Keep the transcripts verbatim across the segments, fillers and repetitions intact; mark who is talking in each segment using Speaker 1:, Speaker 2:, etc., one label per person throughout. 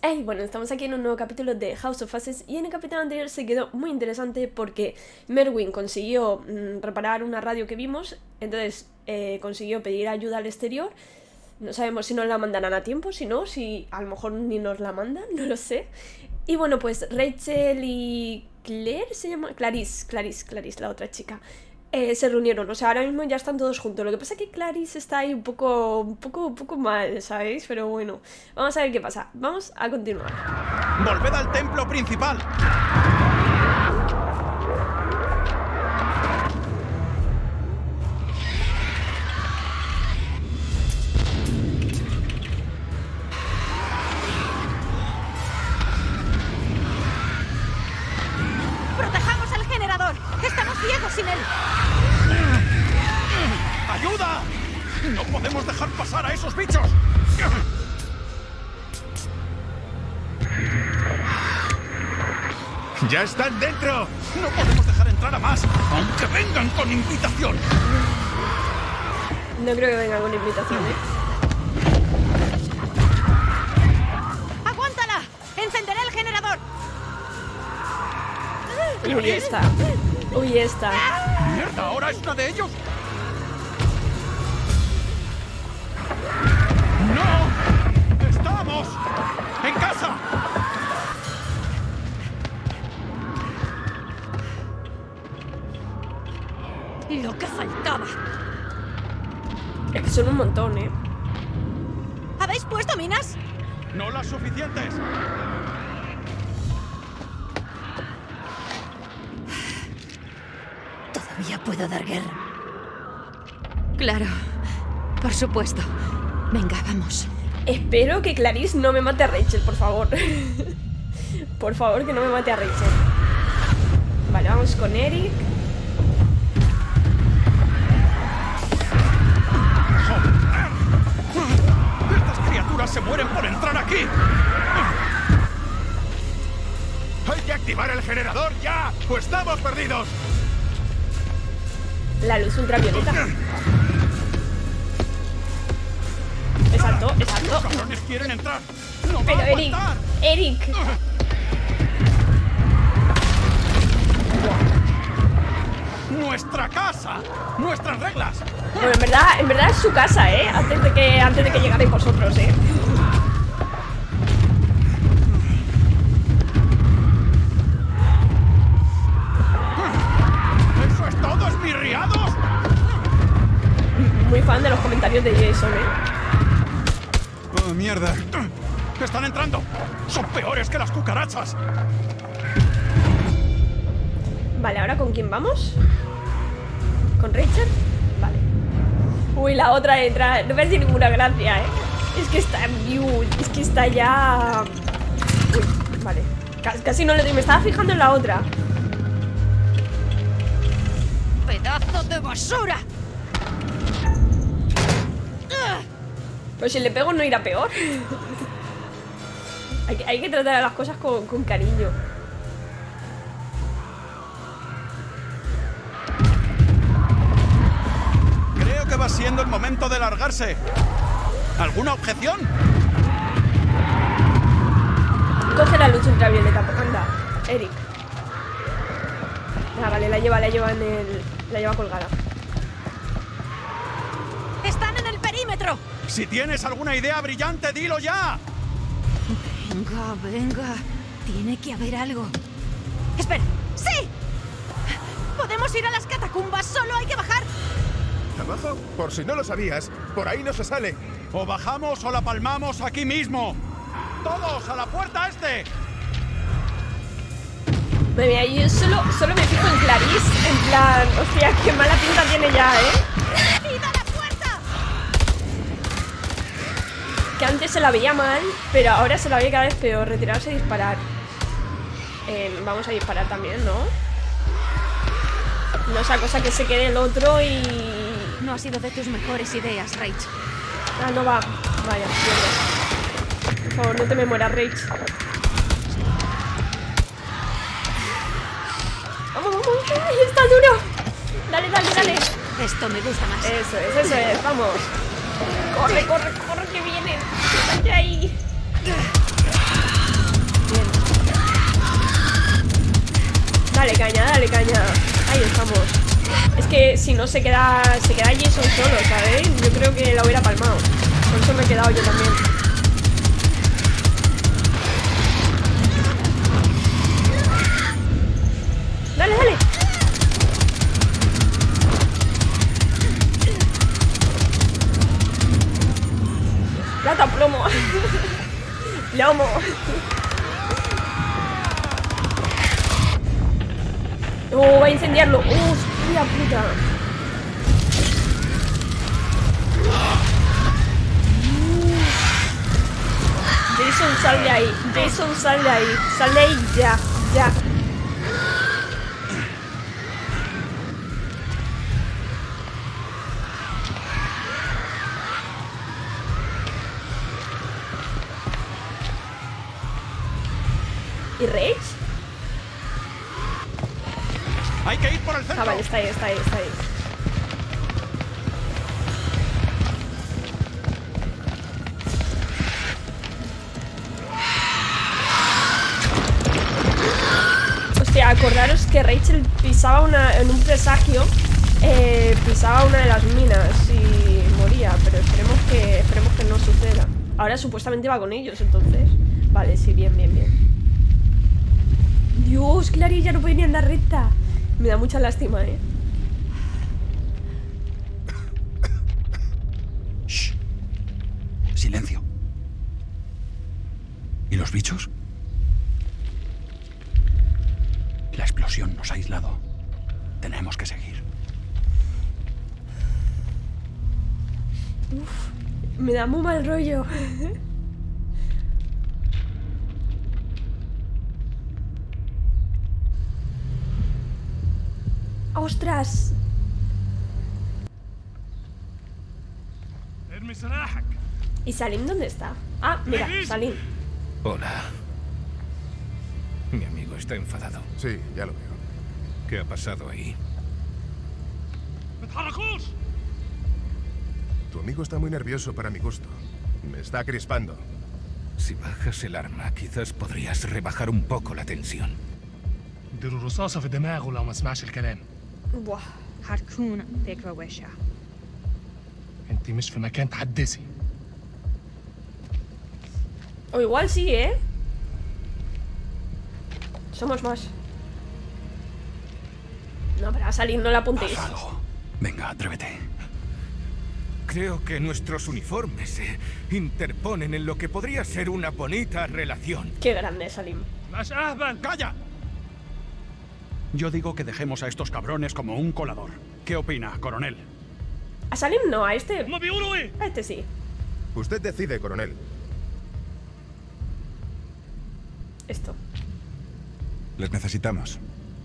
Speaker 1: Hey, bueno, estamos aquí en un nuevo capítulo de House of Faces y en el capítulo anterior se quedó muy interesante porque Merwin consiguió mmm, reparar una radio que vimos, entonces eh, consiguió pedir ayuda al exterior. No sabemos si nos la mandarán a tiempo, si no, si a lo mejor ni nos la mandan, no lo sé. Y bueno, pues Rachel y Claire se llama... Clarice, Clarice, Clarice, la otra chica. Eh, se reunieron, o sea, ahora mismo ya están todos juntos. Lo que pasa es que Clarice está ahí un poco, un poco, un poco mal, ¿sabéis? Pero bueno, vamos a ver qué pasa. Vamos a continuar.
Speaker 2: ¡Volved al templo principal!
Speaker 3: ¡Protejamos al generador! ¡Estamos ciegos sin él!
Speaker 2: ¡Ayuda! ¡No podemos dejar pasar a esos bichos!
Speaker 4: ¡Ya están dentro!
Speaker 2: ¡No podemos dejar entrar a más! ¡Aunque vengan con invitación!
Speaker 1: No creo que venga con invitación, ¿eh?
Speaker 3: ¡Aguántala! ¡Encenderé el generador!
Speaker 1: Uy, esta. Uy, esta.
Speaker 2: ¡Mierda! ¿Ahora es una de ellos? ¡No! ¡Estamos en casa!
Speaker 3: Lo que faltaba.
Speaker 1: Es que son un montón, ¿eh?
Speaker 3: ¿Habéis puesto minas?
Speaker 2: ¡No las suficientes!
Speaker 3: Todavía puedo dar guerra. Claro, por supuesto. Venga, vamos.
Speaker 1: Espero que Clarice no me mate a Rachel, por favor. Por favor, que no me mate a Rachel. Vale, vamos con Eric.
Speaker 2: ¡Estas criaturas se mueren por entrar aquí!
Speaker 4: ¡Hay que activar el generador ya! ¡O estamos perdidos!
Speaker 1: La luz ultravioleta. Exacto, exacto.
Speaker 2: ¡Los cabrones quieren entrar! ¡No va
Speaker 1: Pero
Speaker 2: a
Speaker 1: Eric,
Speaker 2: aguantar!
Speaker 1: Eric.
Speaker 2: ¡Nuestra casa! ¡Nuestras reglas!
Speaker 1: Bueno, en verdad, en verdad es su casa, ¿eh? Antes de que, antes de que llegarais vosotros, ¿eh?
Speaker 2: ¿Eso es todo, esmirriados?
Speaker 1: Muy fan de los comentarios de Jason, ¿eh?
Speaker 2: ¡Oh, mierda! ¡Están entrando! ¡Son peores que las cucarachas!
Speaker 1: Vale, ¿ahora con quién vamos? ¿Con Rachel? Vale. Uy, la otra entra. No me hace ninguna gracia, ¿eh? Es que está... Uy, es que está ya... Uy, vale. Casi no le doy. Me estaba fijando en la otra.
Speaker 3: ¡Pedazo de basura!
Speaker 1: Pero si le pego no irá peor. hay, que, hay que tratar a las cosas con, con cariño.
Speaker 2: Creo que va siendo el momento de largarse. ¿Alguna objeción?
Speaker 1: Coge la luz ultravioleta, anda, Eric. Ah, vale, la lleva, la lleva en el... La lleva colgada.
Speaker 3: ¡Están en el perímetro!
Speaker 2: Si tienes alguna idea brillante, dilo ya.
Speaker 3: Venga, venga. Tiene que haber algo. ¡Espera! ¡Sí! ¡Podemos ir a las catacumbas! ¡Solo hay que bajar!
Speaker 4: ¿Abajo? Por si no lo sabías, por ahí no se sale.
Speaker 2: O bajamos o la palmamos aquí mismo. ¡Todos a la puerta este!
Speaker 1: Madre mía, yo solo, solo me fijo en Clarice. En plan, hostia, qué mala pinta tiene ya, ¿eh?
Speaker 3: ¡Ida la puerta!
Speaker 1: Que antes se la veía mal, pero ahora se la ve cada vez peor. Retirarse y disparar. eh, Vamos a disparar también, ¿no? No esa cosa que se quede el otro y...
Speaker 3: No ha sido de tus mejores ideas, Rach.
Speaker 1: Ah, no va. Vaya, mierda. Por favor, no te me mueras, Rach. Vamos, vamos. ¡Ay, está duro! Dale, dale, dale.
Speaker 3: Esto me gusta más.
Speaker 1: Eso es, eso es, vamos. Corre, corre, corre, que vienen. Estate ahí. que si no se queda, se queda Jason solo, ¿sabéis? Yo creo que la hubiera palmado. Por eso me he quedado yo también. Dale, dale. Plata, plomo. Lomo. Oh, va a incendiarlo. Hostia puta. Jason, sal de ahí. Jason, sal de ahí. Sal de ahí ya, ya. ¿Y Rage?
Speaker 2: Hay que ir por el centro.
Speaker 1: Ah, vale, está ahí, está ahí, está ahí. Hostia, acordaros que Rachel pisaba una, en un presagio, eh, pisaba una de las minas y moría, pero esperemos que, esperemos que no suceda. Ahora supuestamente va con ellos, entonces. Vale, sí, bien, bien, bien. Dios, Clary ya no puede ni andar recta. Me da mucha lástima, eh.
Speaker 2: Shh. Silencio. ¿Y los bichos? La explosión nos ha aislado. Tenemos que seguir.
Speaker 1: Uf, me da muy mal rollo. ¡Ostras! ¿Y Salim dónde está? Ah, mira, Salim.
Speaker 5: Hola. Mi amigo está enfadado.
Speaker 4: Sí, ya lo veo.
Speaker 5: ¿Qué ha pasado ahí?
Speaker 4: Tu amigo está muy nervioso para mi gusto. Me está crispando.
Speaker 5: Si bajas el arma, quizás podrías rebajar un poco la tensión.
Speaker 6: اديله الرصاصة في دماغه لو ما سمعش الكلام.
Speaker 1: Buah.
Speaker 3: حتكون فكرة وحشة.
Speaker 6: انت مش في مكان تحدثي.
Speaker 1: O igual sí, ¿eh? Somos más. No, pero a Salim no la apuntéis.
Speaker 2: Haz algo. Venga, atrévete.
Speaker 5: Creo que nuestros uniformes se interponen en lo que podría ser una bonita relación.
Speaker 1: Qué grande, Salim.
Speaker 6: مش أهبل.
Speaker 2: ¡Calla! Yo digo que dejemos a estos cabrones como un colador. ¿Qué opina, coronel?
Speaker 1: A Salim no, a este...
Speaker 6: هما بيقولوا إيه؟
Speaker 1: A este sí.
Speaker 4: Usted decide, coronel.
Speaker 1: Esto.
Speaker 2: Les necesitamos.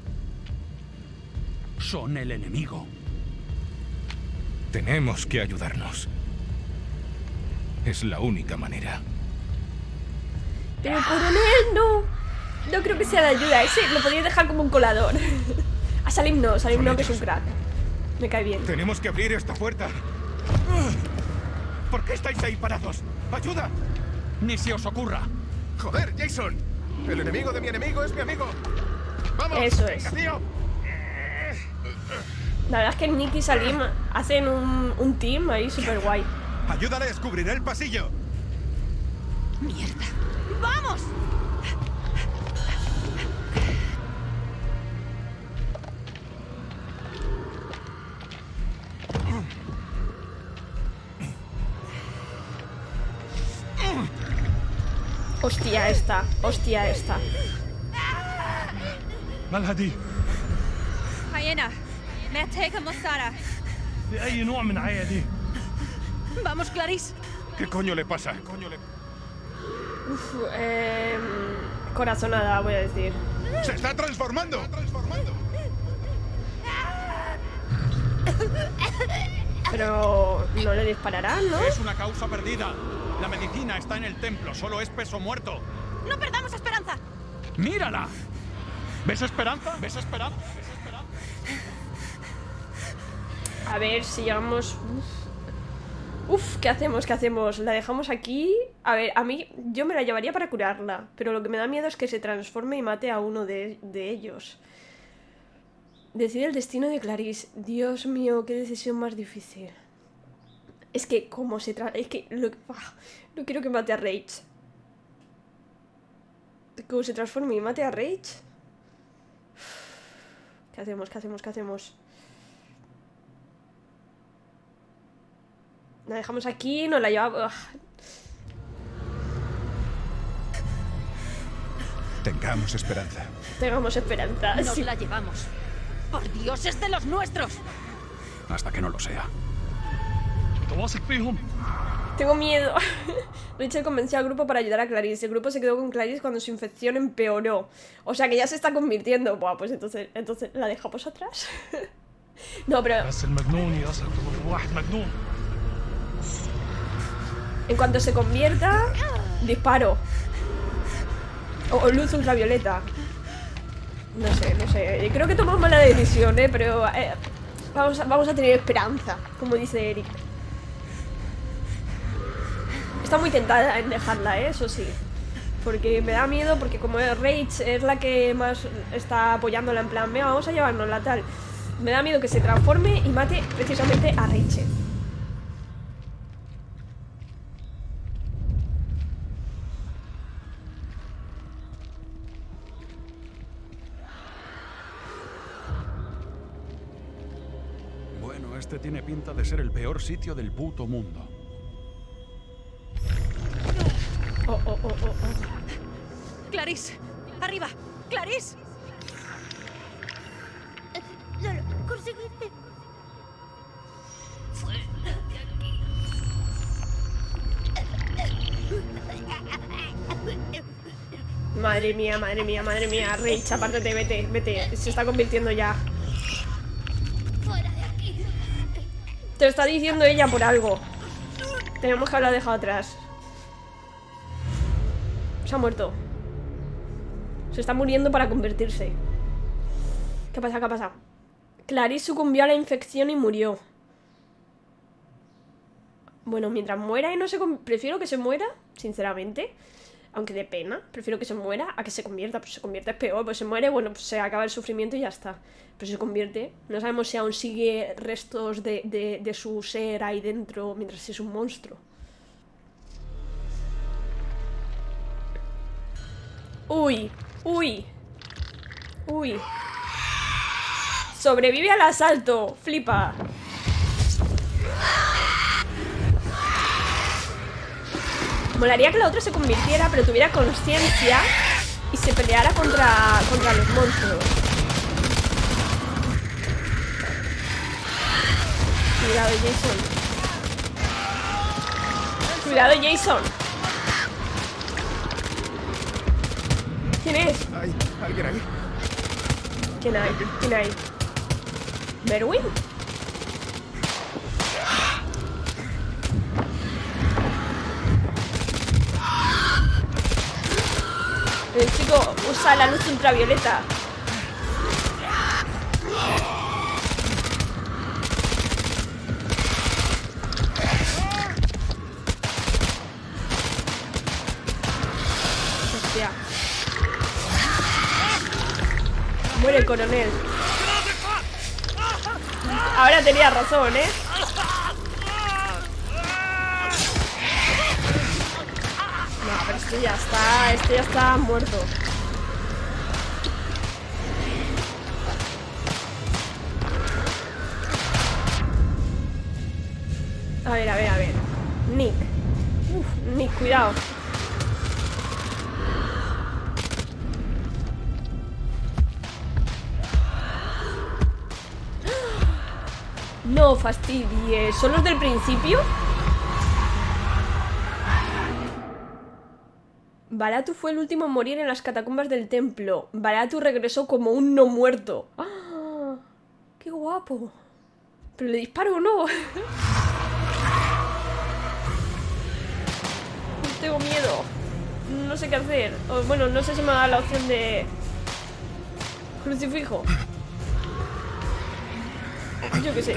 Speaker 2: Son el enemigo.
Speaker 5: Tenemos que ayudarnos. Es la única manera.
Speaker 1: Pero coronel, no. No creo que sea de ayuda. Ese lo podéis dejar como un colador. A Salim no, Salim no, que es un crack. Me cae bien.
Speaker 5: Tenemos que abrir esta puerta. ¿Por qué estáis ahí parados? ¡Ayuda!
Speaker 2: Ni se os ocurra.
Speaker 4: ¡Joder, Jason! El enemigo de mi enemigo es mi amigo. ¡Vamos!
Speaker 1: Eso es.
Speaker 4: venga, tío.
Speaker 1: La verdad es que Nick y Salim hacen un, un team ahí súper guay.
Speaker 4: Ayúdale a descubrir el pasillo.
Speaker 3: ¡Mierda! ¡Vamos!
Speaker 1: Hostia esta, hostia esta.
Speaker 6: مالها دي؟
Speaker 3: هينا محتاجة مساعدة.
Speaker 6: بأي نوع من عيا دي؟
Speaker 3: Vamos, Clarice.
Speaker 5: ¿Qué coño le pasa? ¿Qué coño le...
Speaker 1: Uf, eh, corazonada, voy a decir.
Speaker 4: ¡Se está transformando! ¡Se está transformando!
Speaker 1: Pero no le dispararán, ¿no?
Speaker 2: Es una causa perdida. La medicina está en el templo, solo es peso muerto.
Speaker 3: ¡No perdamos esperanza!
Speaker 2: ¡Mírala! ¿Ves esperanza? ¿Ves esperanza? ¿Ves esperanza?
Speaker 1: A ver si llegamos... Uf. Uf, ¿qué hacemos? ¿Qué hacemos? ¿La dejamos aquí? A ver, a mí... Yo me la llevaría para curarla. Pero lo que me da miedo es que se transforme y mate a uno de, de ellos. Decide el destino de Clarice. Dios mío, qué decisión más difícil. Es que, ¿cómo se trata? Es que lo... ah, no quiero que mate a Rage. ¿Cómo se transforme y mate a Rage? ¿Qué hacemos? ¿Qué hacemos? ¿Qué hacemos? La dejamos aquí, nos la llevamos...
Speaker 2: Tengamos esperanza.
Speaker 1: Tengamos esperanza.
Speaker 3: Nos
Speaker 1: Sí.
Speaker 3: la llevamos. ¡Por Dios, es de los nuestros!
Speaker 2: Hasta que no lo sea.
Speaker 6: انت واثق فيهم؟
Speaker 1: Tengo miedo. Rachel convenció al grupo para ayudar a Clarice. El grupo se quedó con Clarice cuando su infección empeoró. O sea que ya se está convirtiendo. Buah, pues entonces, entonces ¿la dejamos atrás? No, pero
Speaker 6: بس المجنون يثق في واحد مجنون.
Speaker 1: en cuanto se convierta, disparo. O, o luz ultravioleta. No sé, no sé. Creo que tomamos mala decisión, ¿eh? Pero eh, vamos, a, vamos a tener esperanza, como dice Eric. Está muy tentada en dejarla, ¿eh? Eso sí. Porque me da miedo, porque como Rage es la que más está apoyándola en plan, venga, vamos a llevárnosla tal. Me da miedo que se transforme y mate precisamente a Rachel.
Speaker 2: Bueno, este tiene pinta de ser el peor sitio del puto mundo.
Speaker 1: Oh, oh, oh, oh, oh.
Speaker 3: ¡Clarice! ¡Arriba! ¡Clarice!
Speaker 7: Lo conseguiste. Fuera de aquí.
Speaker 1: Madre mía, madre mía, madre mía. Rage, apártate, vete, vete. Se está convirtiendo ya.
Speaker 7: Fuera de aquí.
Speaker 1: Te lo está diciendo ella por algo. Tenemos que haberla dejado atrás. Se ha muerto. Se está muriendo para convertirse. ¿Qué pasa? ¿Qué pasa? Clarice sucumbió a la infección y murió. Bueno, mientras muera y no se... Prefiero que se muera, sinceramente. Aunque de pena. Prefiero que se muera a que se convierta. Pues se convierte es peor. Pues se muere, bueno, pues se acaba el sufrimiento y ya está. Pero se convierte. No sabemos si aún sigue restos de, de, de su ser ahí dentro mientras es un monstruo. Uy, uy. Uy. Sobrevive al asalto. Flipa. Molaría que la otra se convirtiera, pero tuviera conciencia y se peleara contra, contra los monstruos. Cuidado, Jason. Cuidado, Jason. ¿Quién es?
Speaker 2: ¿Hay alguien ahí?
Speaker 1: ¿Quién hay? ¿Quién hay? ¿Merwin? El chico usa la luz ultravioleta. Hostia. Muere el coronel. Ahora tenía razón, ¿eh? No, pero este ya está, este ya está muerto. A ver, a ver, a ver. Nick. Uf, Nick, cuidado. No fastidies. ¿Son los del principio? Baratu fue el último en morir en las catacumbas del templo. Baratu regresó como un no muerto. ¡Ah! ¡Qué guapo! ¿Pero le disparo o no? Tengo miedo. No sé qué hacer. O, bueno, no sé si me da la opción de... Crucifijo. Yo qué sé.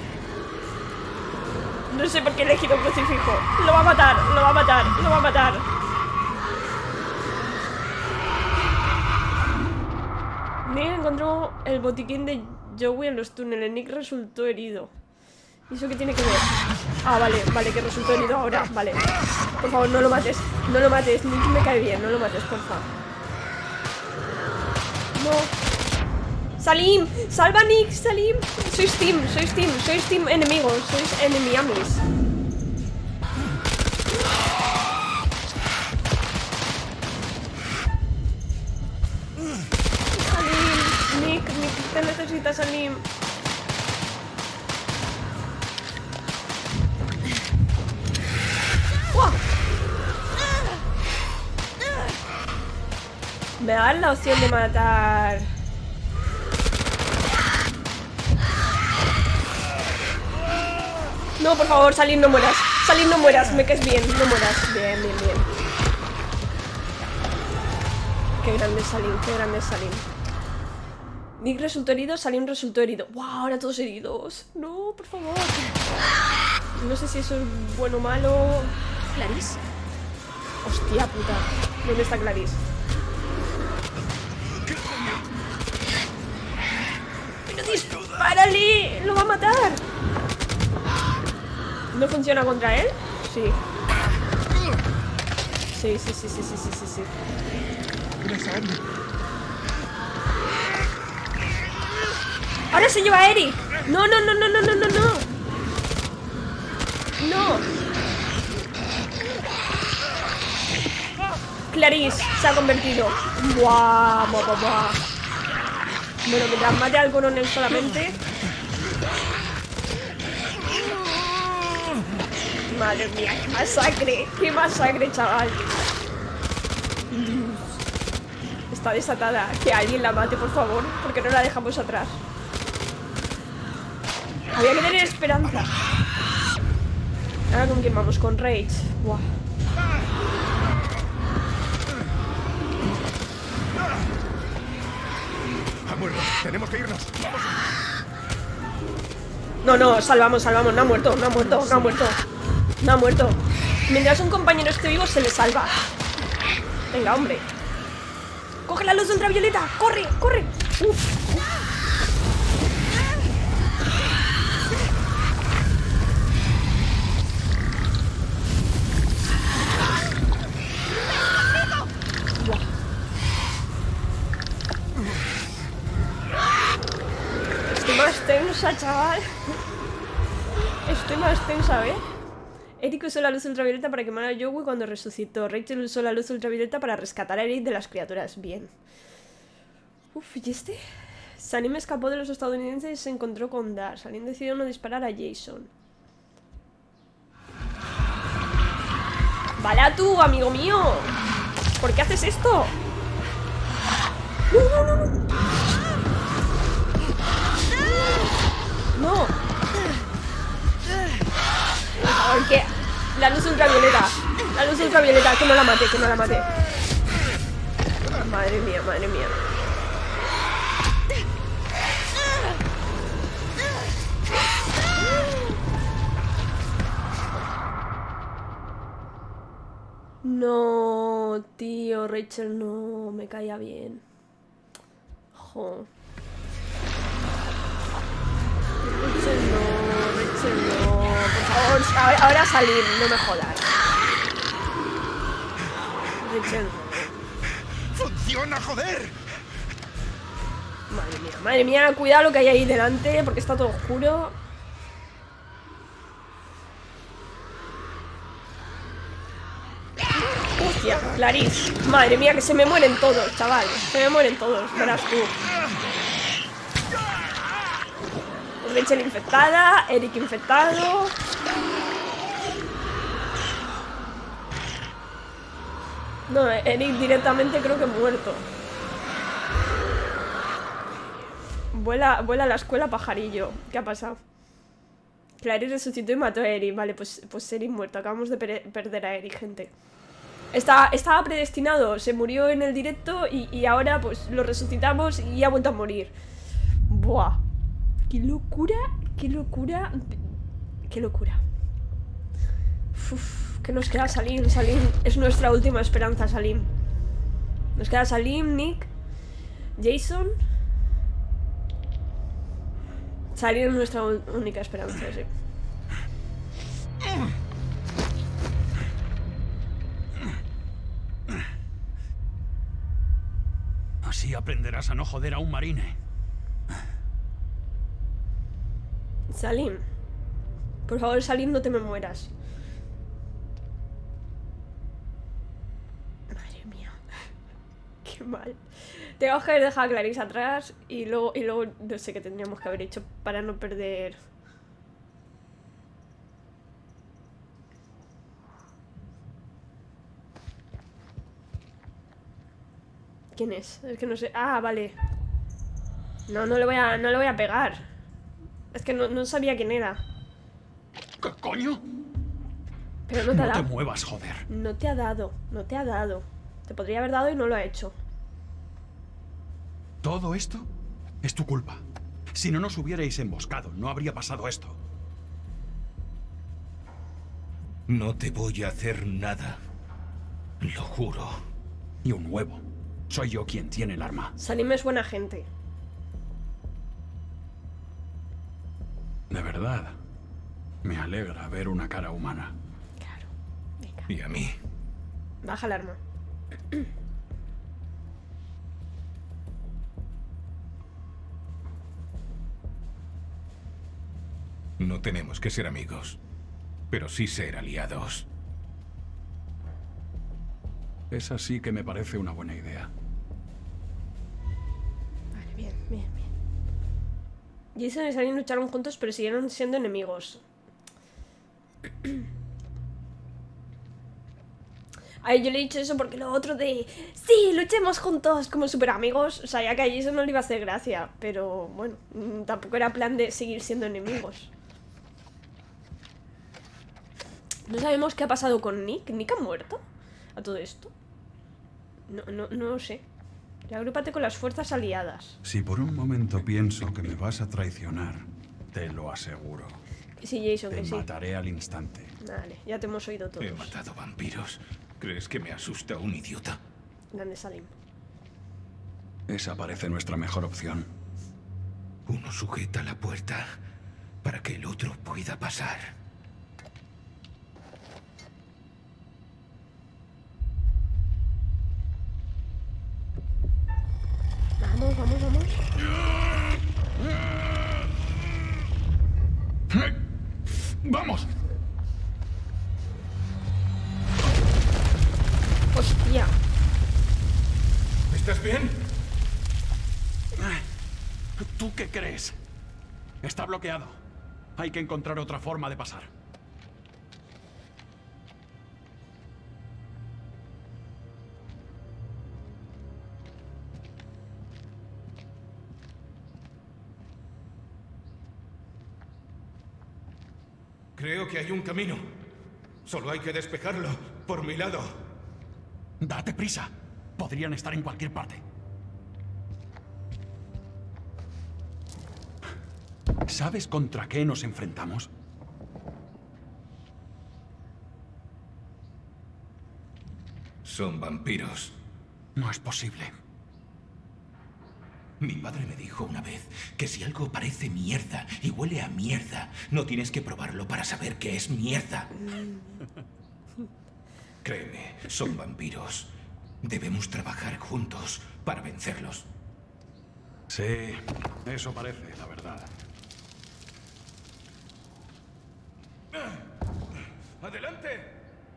Speaker 1: No sé por qué he elegido un crucifijo. Lo va a matar, lo va a matar, lo va a matar. Nick encontró el botiquín de Joey en los túneles. Nick resultó herido. ¿Y eso qué tiene que ver? Ah, vale, vale, que resultó herido ahora. Vale. Por favor, no lo mates. No lo mates. Nick me cae bien. No lo mates, porfa. No. Salim. Salva a Nick, Salim. Sois team, sois team. Sois team enemigos. Sois enemiamis. Salim. Nick, Nick, te necesitas, Salim. Me dan la opción de matar. No, por favor, Salim, no mueras. Salim, no mueras, me caes bien, no mueras. Bien, bien, bien. Qué grande es Salim, qué grande es Salim. Nick resultó herido, Salim resultó herido. ¡Wow! Ahora todos heridos. No, por favor. No sé si eso es bueno o malo.
Speaker 3: ¿Clarice?
Speaker 1: Hostia puta. ¿Dónde está Clarice? ¡Pero dispárale! ¡Lo va a matar! ¿No funciona contra él? Sí. Sí, sí, sí, sí, sí, sí, sí, sí. ¡Ahora se lleva a Eric! ¡No, no, no, no, no, no, no, no! ¡No! Clarice se ha convertido. ¡Buah! ¡Buah, buah, buah! Bueno, mientras mate al coronel solamente. Madre mía, qué masacre. Qué masacre, chaval. Está desatada. Que alguien la mate, por favor, porque no la dejamos atrás. Había que tener esperanza. Ahora con quién vamos, con Rage. Buah.
Speaker 4: Ha muerto. Tenemos que irnos. Vamos.
Speaker 1: No, no, salvamos, salvamos. No ha muerto, no ha muerto, no ha muerto. No ha muerto. Mientras un compañero esté vivo, se le salva. Venga, hombre. Coge la luz ultravioleta. Corre, corre. Uf. Estoy más tensa, chaval. Estoy más tensa, ¿eh? Eric usó la luz ultravioleta para quemar a Joey cuando resucitó. Rachel usó la luz ultravioleta para rescatar a Eric de las criaturas. Bien. Uf, ¿y este? Salim escapó de los estadounidenses y se encontró con Dar. Salim decidió no disparar a Jason. ¡Vale tú, amigo mío! ¿Por qué haces esto? ¡No, no, no, no! ¡No! Por favor, que... La luz ultravioleta. La luz ultravioleta. Que no la mate, que no la mate. Madre mía, madre mía. No, tío, Rachel no me caía bien. Jo. Rachel no, Rachel no. Por favor, ahora, ahora salir, no me jodas. Rachel.
Speaker 4: ¡Funciona, joder!
Speaker 1: Madre mía, madre mía, cuidado lo que hay ahí delante, porque está todo oscuro. Hostia, Clarice. Madre mía, que se me mueren todos, chaval. Se me mueren todos, verás tú. Rachel infectada, Eric infectado. No, Eric directamente creo que muerto. Vuela, vuela a la escuela pajarillo. ¿Qué ha pasado? Clarice resucitó y mató a Eric. Vale, pues, pues Eric muerto. Acabamos de per perder a Eric, gente. Está, estaba predestinado. Se murió en el directo y, y ahora pues lo resucitamos y ha vuelto a morir. Buah. Qué locura, qué locura. Qué locura. Uf, que nos queda Salim, Salim. Es nuestra última esperanza, Salim. Nos queda Salim, Nick, Jason. Salir es nuestra única esperanza, sí.
Speaker 2: Así aprenderás a no joder a un marine.
Speaker 1: Salim. Por favor, Salim, no te me mueras. Madre mía. Qué mal. Tengo que haber dejado a Clarice atrás y luego, y luego no sé qué tendríamos que haber hecho para no perder... ¿Quién es? Es que no sé... Ah, vale. No, no le voy a, no le voy a pegar. Es que no, no sabía quién era.
Speaker 2: ¿Qué coño?
Speaker 1: Pero no te ha
Speaker 2: No
Speaker 1: dado.
Speaker 2: te muevas, joder.
Speaker 1: No te ha dado. No te ha dado. Te podría haber dado y no lo ha hecho.
Speaker 2: Todo esto es tu culpa. Si no nos hubierais emboscado, no habría pasado esto.
Speaker 5: No te voy a hacer nada. Lo juro.
Speaker 2: Y un huevo. Soy yo quien tiene el arma.
Speaker 1: Salim es buena gente.
Speaker 2: De verdad. Me alegra ver una cara humana.
Speaker 1: Claro. Venga.
Speaker 5: Y a mí.
Speaker 1: Baja el arma.
Speaker 5: No tenemos que ser amigos, pero sí ser aliados.
Speaker 2: Esa sí que me parece una buena idea.
Speaker 1: Vale, bien, bien, bien. Jason y Salim lucharon juntos, pero siguieron siendo enemigos. Ay, yo le he dicho eso porque lo otro de... Sí, luchemos juntos como super amigos. O sea, ya que a Jason no le iba a hacer gracia. Pero bueno, tampoco era plan de seguir siendo enemigos. No sabemos qué ha pasado con Nick. ¿Nick ha muerto a todo esto? No, no, no lo sé. Agrúpate con las fuerzas aliadas.
Speaker 2: Si por un momento pienso que me vas a traicionar, te lo aseguro.
Speaker 1: Sí, Jason,
Speaker 2: Te
Speaker 1: que sí.
Speaker 2: mataré al instante.
Speaker 1: Vale, ya te hemos oído todos.
Speaker 5: He matado vampiros. ¿Crees que me asusta un idiota?
Speaker 1: Grande Salim.
Speaker 2: Esa parece nuestra mejor opción.
Speaker 5: Uno sujeta la puerta para que el otro pueda pasar.
Speaker 1: Vamos, vamos, vamos.
Speaker 2: ¡Vamos!
Speaker 1: ¡Hostia!
Speaker 5: ¿Estás bien?
Speaker 2: ¿Tú qué crees? Está bloqueado. Hay que encontrar otra forma de pasar.
Speaker 5: Creo que hay un camino. Solo hay que despejarlo por mi lado.
Speaker 2: Date prisa. Podrían estar en cualquier parte. ¿Sabes contra qué nos enfrentamos?
Speaker 5: Son vampiros.
Speaker 2: No es posible.
Speaker 5: Mi padre me dijo una vez que si algo parece mierda y huele a mierda, no tienes que probarlo para saber que es mierda. Créeme, son vampiros. Debemos trabajar juntos para vencerlos.
Speaker 2: Sí, eso parece, la verdad.
Speaker 5: ¡Adelante!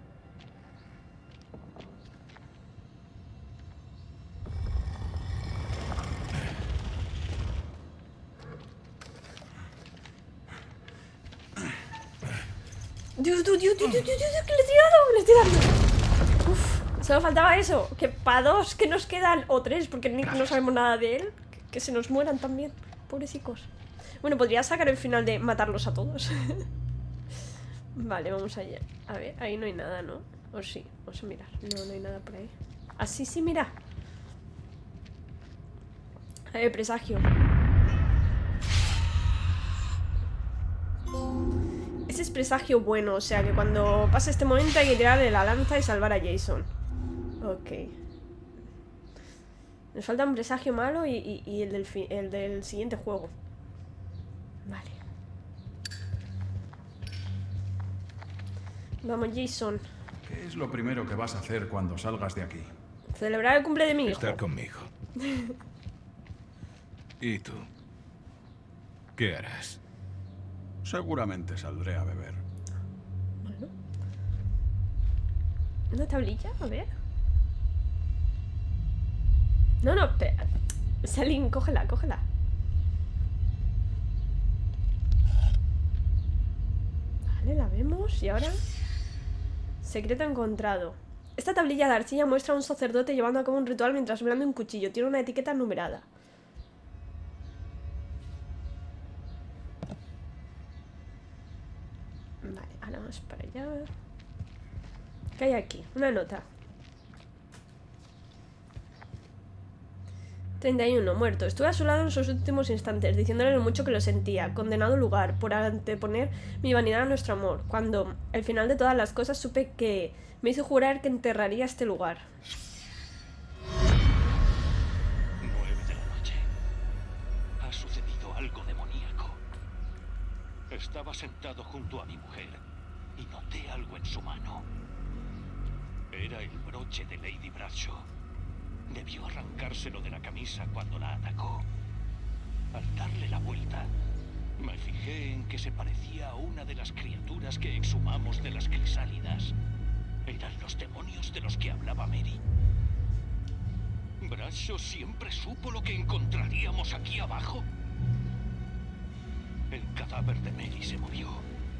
Speaker 1: Dios, Dios, Dios, Dios, Dios, Dios, Dios, que le estoy dando, le estoy dando. Uf, solo faltaba eso. Que para dos que nos quedan, o tres, porque Nick no sabemos nada de él, que, que se nos mueran también. Pobrecicos. Bueno, podría sacar el final de matarlos a todos. Vale, vamos allá. A ver, ahí no hay nada, ¿no? O sí, vamos a mirar. No, no hay nada por ahí. Así sí, mira. A ver, presagio. Ese es presagio bueno, o sea que cuando pase este momento hay que tirarle la lanza y salvar a Jason. Ok. Nos falta un presagio malo y, y, y el, del fi el del siguiente juego. Vale. Vamos, Jason.
Speaker 2: ¿Qué es lo primero que vas a hacer cuando salgas de aquí?
Speaker 1: Celebrar el cumple de mi hijo.
Speaker 5: Estar conmigo. ¿Y tú? ¿Qué harás?
Speaker 2: Seguramente saldré a beber.
Speaker 1: Bueno. ¿Una tablilla? A ver. No, no, espera. Salim, cógela, cógela. Vale, la vemos. Y ahora... Secreto encontrado. Esta tablilla de arcilla muestra a un sacerdote llevando a cabo un ritual mientras blande un cuchillo. Tiene una etiqueta numerada. Vale, ahora vamos para allá. ¿Qué hay aquí? Una nota. treinta y uno, muerto. Estuve a su lado en sus últimos instantes, diciéndole lo mucho que lo sentía. Condenado lugar, por anteponer mi vanidad a nuestro amor. Cuando, al final de todas las cosas, supe que me hizo jurar que enterraría este lugar.
Speaker 8: Nueve de la noche. Ha sucedido algo demoníaco. Estaba sentado junto a mi mujer y noté algo en su mano. Era el broche de Lady Bradshaw. Debió arrancárselo de la camisa cuando la atacó. Al darle la vuelta, me fijé en que se parecía a una de las criaturas que exhumamos de las crisálidas. Eran los demonios de los que hablaba Mary. ¿Bradshaw siempre supo lo que encontraríamos aquí abajo? El cadáver de Mary se movió.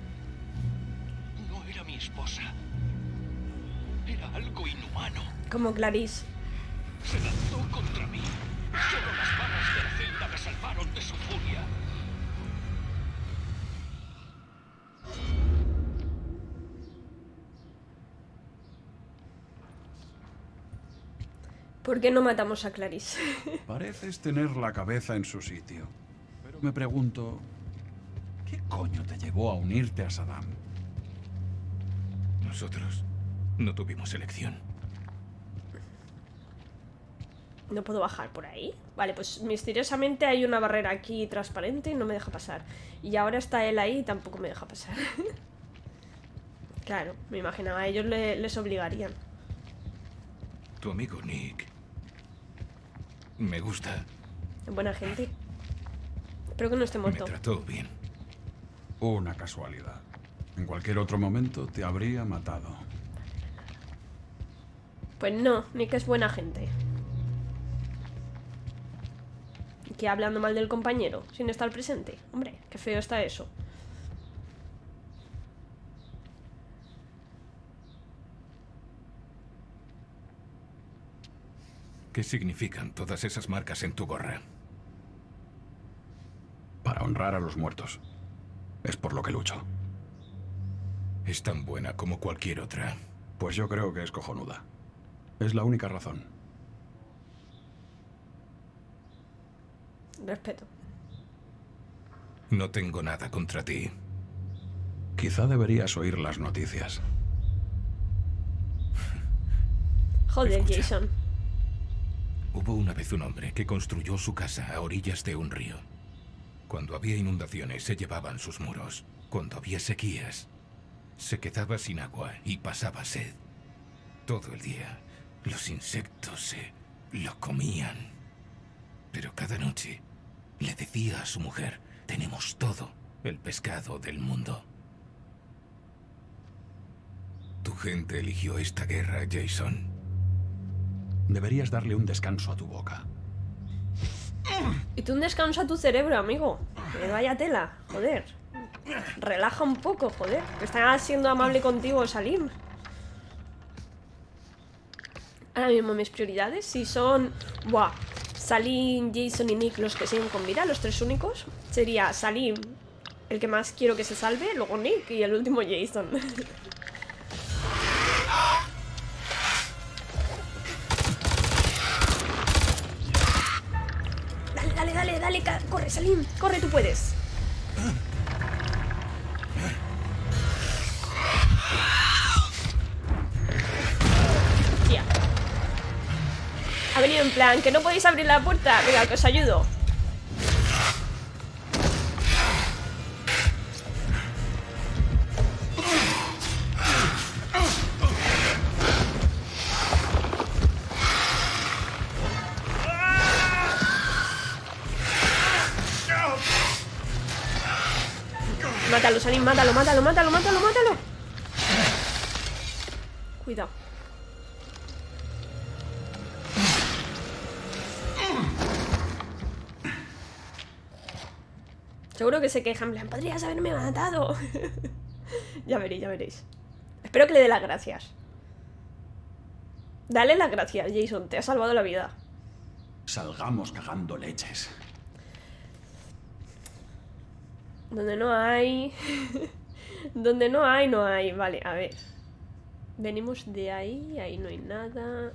Speaker 8: No era mi esposa. Era algo inhumano.
Speaker 1: Como Clarice.
Speaker 8: Se lanzó contra mí. Solo las balas de la celda me salvaron de su furia.
Speaker 1: ¿Por qué no matamos a Clarice?
Speaker 2: Pareces tener la cabeza en su sitio. Pero me pregunto... ¿Qué coño te llevó a unirte a Saddam?
Speaker 5: Nosotros no tuvimos elección.
Speaker 1: ¿No puedo bajar por ahí? Vale, pues misteriosamente hay una barrera aquí transparente y no me deja pasar. Y ahora está él ahí y tampoco me deja pasar. Claro, me imaginaba, a ellos le, les obligarían.
Speaker 5: Tu amigo Nick... me gusta.
Speaker 1: Buena gente. Espero que no esté muerto.
Speaker 5: Me trató bien.
Speaker 2: Una casualidad. En cualquier otro momento te habría matado.
Speaker 1: Pues no, Nick es buena gente. Que hablando mal del compañero, sin estar presente. Hombre, qué feo está eso.
Speaker 5: ¿Qué significan todas esas marcas en tu gorra?
Speaker 2: Para honrar a los muertos. Es por lo que lucho.
Speaker 5: Es tan buena como cualquier otra.
Speaker 2: Pues yo creo que es cojonuda. Es la única razón.
Speaker 1: Respeto.
Speaker 5: No tengo nada contra ti.
Speaker 2: Quizá deberías oír las noticias.
Speaker 1: Joder,
Speaker 5: Escucha.
Speaker 1: Jason.
Speaker 5: Hubo una vez un hombre que construyó su casa a orillas de un río. Cuando había inundaciones se llevaban sus muros. Cuando había sequías, se quedaba sin agua y pasaba sed. Todo el día, los insectos se lo comían. Pero cada noche le decía a su mujer, tenemos todo el pescado del mundo. Tu gente eligió esta guerra, Jason.
Speaker 2: Deberías darle un descanso a tu boca.
Speaker 1: Y tú un descanso a tu cerebro, amigo. Que vaya tela, joder. Relaja un poco, joder. Que está siendo amable contigo, Salim. Ahora mismo mis prioridades, si son... Buah, Salim, Jason y Nick los que siguen con vida, los tres únicos. Sería Salim, el que más quiero que se salve, luego Nick y el último Jason. Dale, dale, dale, dale, ca- corre, Salim, corre, tú puedes. Tía. Ha venido en plan, que no podéis abrir la puerta. Venga, que os ayudo. Mátalo, Salim, mátalo, mátalo, mátalo, mátalo, mátalo. Cuidado. Seguro que se quejan, en plan, podrías haberme matado. Ya veréis, ya veréis. Espero que le dé las gracias. Dale las gracias, Jason, te ha salvado la vida.
Speaker 2: Salgamos cagando leches.
Speaker 1: Donde no hay... Donde no hay, no hay. Vale, a ver. Venimos de ahí, ahí no hay nada.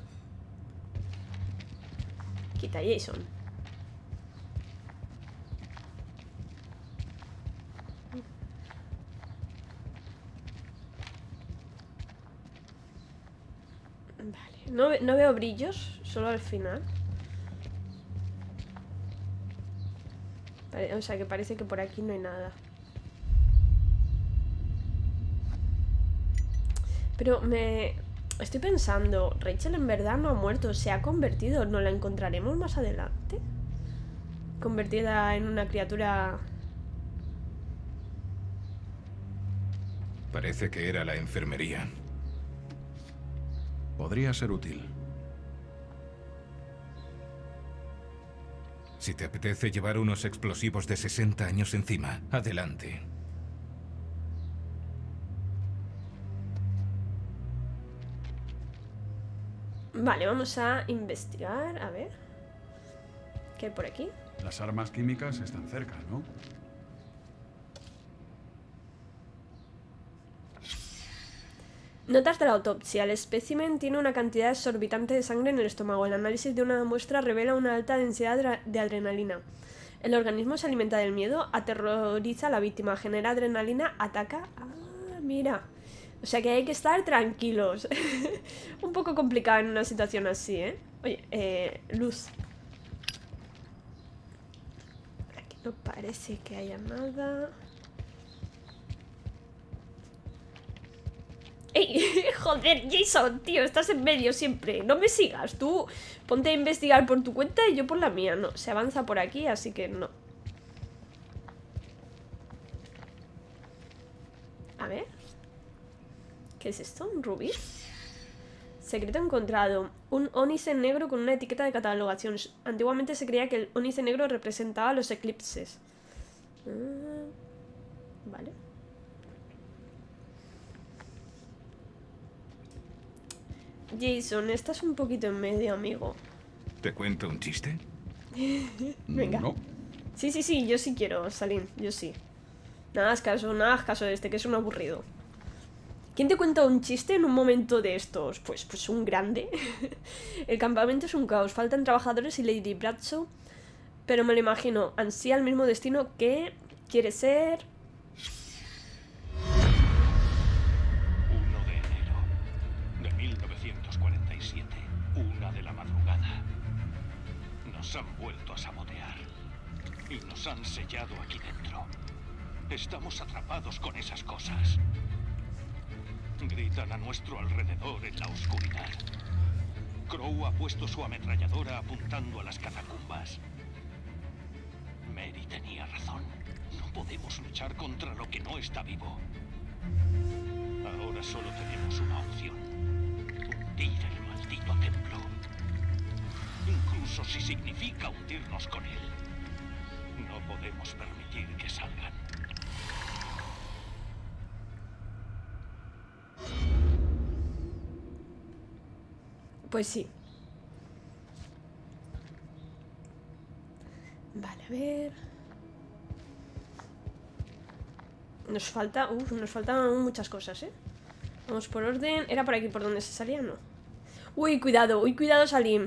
Speaker 1: Quita Jason. Vale, no, ve- no veo brillos, solo al final. Pare- O sea que parece que por aquí no hay nada. Pero me... Estoy pensando, Rachel en verdad no ha muerto, se ha convertido. ¿No la encontraremos más adelante? Convertida en una criatura...
Speaker 5: Parece que era la enfermería.
Speaker 2: Podría ser útil.
Speaker 5: Si te apetece llevar unos explosivos de sesenta años encima, adelante.
Speaker 1: Vale, vamos a investigar, a ver. ¿Qué hay por aquí?
Speaker 2: Las armas químicas están cerca, ¿no?
Speaker 1: Notas de la autopsia. El espécimen tiene una cantidad exorbitante de sangre en el estómago. El análisis de una muestra revela una alta densidad de adre- de adrenalina. El organismo se alimenta del miedo, aterroriza a la víctima, genera adrenalina, ataca... Ah, mira. O sea que hay que estar tranquilos. Un poco complicado en una situación así, ¿eh? Oye, eh, luz. Aquí no parece que haya nada... ¡Ey! Joder, Jason, tío, estás en medio siempre. No me sigas, tú ponte a investigar por tu cuenta y yo por la mía. No, se avanza por aquí, así que no. A ver. ¿Qué es esto? ¿Un rubí? Secreto encontrado. Un ónice negro con una etiqueta de catalogación. Antiguamente se creía que el ónice negro representaba los eclipses. Ah, vale. Jason, estás un poquito en medio, amigo.
Speaker 5: ¿Te cuento un chiste?
Speaker 1: Venga.
Speaker 2: No.
Speaker 1: Sí, sí, sí, yo sí quiero, Salim, yo sí. Nada hagas caso, nada hagas caso de este, que es un aburrido. ¿Quién te cuenta un chiste en un momento de estos? Pues, pues un grande. El campamento es un caos, faltan trabajadores y Lady Bradshaw, pero me lo imagino, ansía el mismo destino que quiere ser...
Speaker 8: uno de enero de mil novecientos cuarenta y siete, una de la madrugada. Nos han vuelto a sabotear y nos han sellado aquí dentro. Estamos atrapados con esas cosas. Gritan a nuestro alrededor en la oscuridad. Crow ha puesto su ametralladora apuntando a las catacumbas. Mary tenía razón. No podemos luchar contra lo que no está vivo. Ahora solo tenemos una opción. Hundir el maldito templo. Incluso si significa hundirnos con él. No podemos permitir que salgan.
Speaker 1: Pues sí. Vale, a ver... Nos falta... Uf, nos faltan aún muchas cosas, ¿eh? Vamos por orden... ¿Era por aquí por donde se salía? No. Uy, cuidado, uy, cuidado, Salim.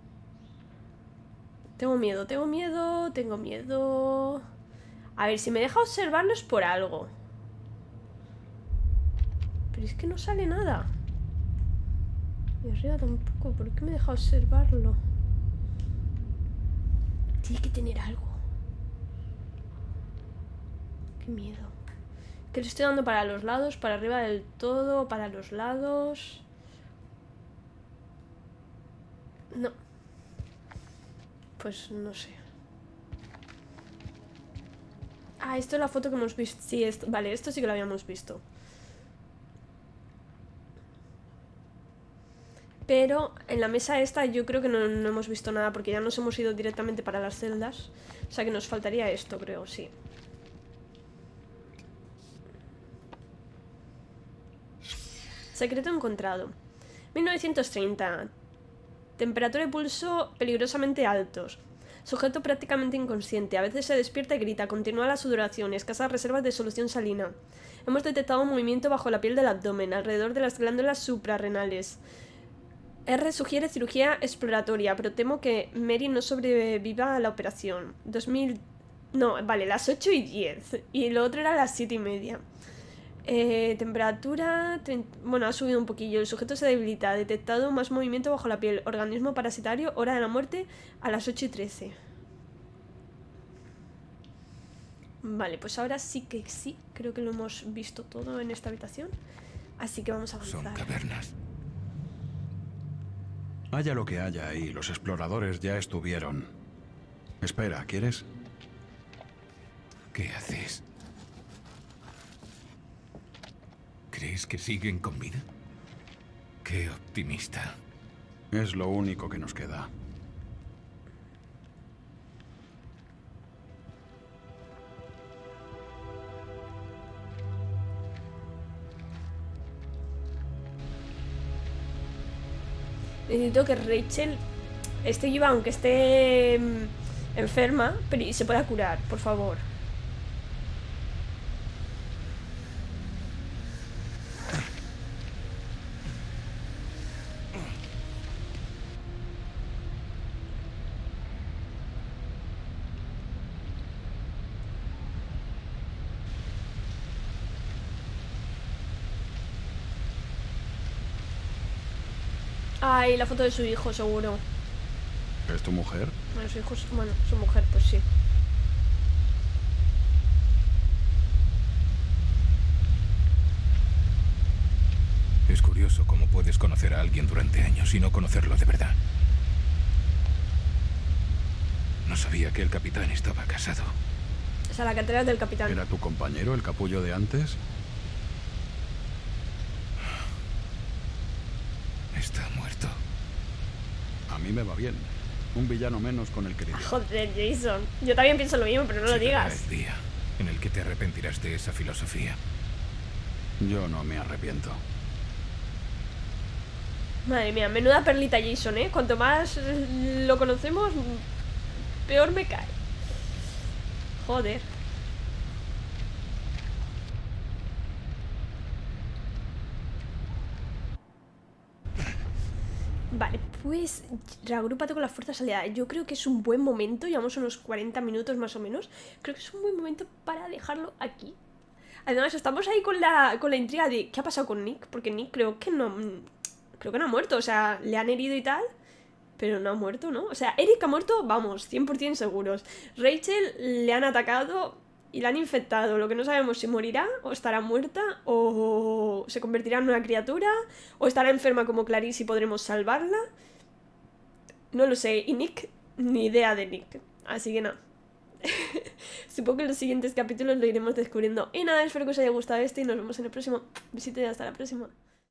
Speaker 1: Tengo miedo, tengo miedo, tengo miedo... A ver, si me deja observarlo es por algo. Pero es que no sale nada. Y arriba tampoco, ¿por qué me deja observarlo? Tiene que tener algo. Qué miedo. Que le estoy dando para los lados, para arriba del todo, para los lados. No. Pues no sé. Ah, esto es la foto que hemos visto. Sí, esto, vale, esto sí que lo habíamos visto. Pero en la mesa esta yo creo que no, no hemos visto nada porque ya nos hemos ido directamente para las celdas. O sea que nos faltaría esto, creo, sí. Secreto encontrado. mil novecientos treinta. Temperatura y pulso peligrosamente altos. Sujeto prácticamente inconsciente. A veces se despierta y grita. Continúa la sudoración y escasas reservas de solución salina. Hemos detectado un movimiento bajo la piel del abdomen, alrededor de las glándulas suprarrenales. R sugiere cirugía exploratoria, pero temo que Mary no sobreviva a la operación. dos mil... No, vale, las ocho y diez. Y lo otro era las siete y media. Eh, temperatura... treinta... Bueno, ha subido un poquillo. El sujeto se debilita. Detectado más movimiento bajo la piel. Organismo parasitario. Hora de la muerte a las ocho y trece. Vale, pues ahora sí que sí. Creo que lo hemos visto todo en esta habitación. Así que vamos a avanzar.
Speaker 5: Son cavernas.
Speaker 2: Haya lo que haya ahí, los exploradores ya estuvieron. Espera, ¿quieres?
Speaker 5: ¿Qué haces? ¿Crees que siguen con vida? Qué optimista.
Speaker 2: Es lo único que nos queda.
Speaker 1: Necesito que Rachel esté viva, aunque esté mm, enferma, pero se pueda curar, por favor. Ay, la foto de su hijo, seguro.
Speaker 2: ¿Es tu mujer?
Speaker 1: Bueno, su hijo, bueno, su mujer, pues sí.
Speaker 5: Es curioso cómo puedes conocer a alguien durante años y no conocerlo de verdad. No sabía que el capitán estaba casado.
Speaker 1: O sea, la cartera del capitán.
Speaker 2: ¿Era tu compañero, el capullo de antes?
Speaker 5: Está muerto.
Speaker 2: A mí me va bien. Un villano menos con el que lidiar.
Speaker 1: Joder, Jason. Yo también pienso lo mismo, pero no lo
Speaker 5: Llegará
Speaker 1: digas.
Speaker 5: el día en el que te arrepentirás de esa filosofía.
Speaker 2: Yo no me arrepiento.
Speaker 1: Madre mía, menuda perlita Jason, ¿eh? Cuanto más eh, lo conocemos, peor me cae. Joder. Vale, pues reagrúpate con las fuerzas aliadas. Yo creo que es un buen momento, llevamos unos cuarenta minutos más o menos. Creo que es un buen momento para dejarlo aquí. Además, estamos ahí con la, con la intriga de ¿qué ha pasado con Nick? Porque Nick creo que no... Creo que no ha muerto, o sea, le han herido y tal, pero no ha muerto, ¿no? O sea, Eric ha muerto, vamos, cien por cien seguros. Rachel le han atacado y la han infectado. Lo que no sabemos si morirá, o estará muerta, o se convertirá en una criatura, o estará enferma como Clarice y podremos salvarla. No lo sé, y Nick, ni idea de Nick. Así que nada. Supongo que en los siguientes capítulos lo iremos descubriendo. Y nada, espero que os haya gustado este y nos vemos en el próximo. Besito y hasta la próxima.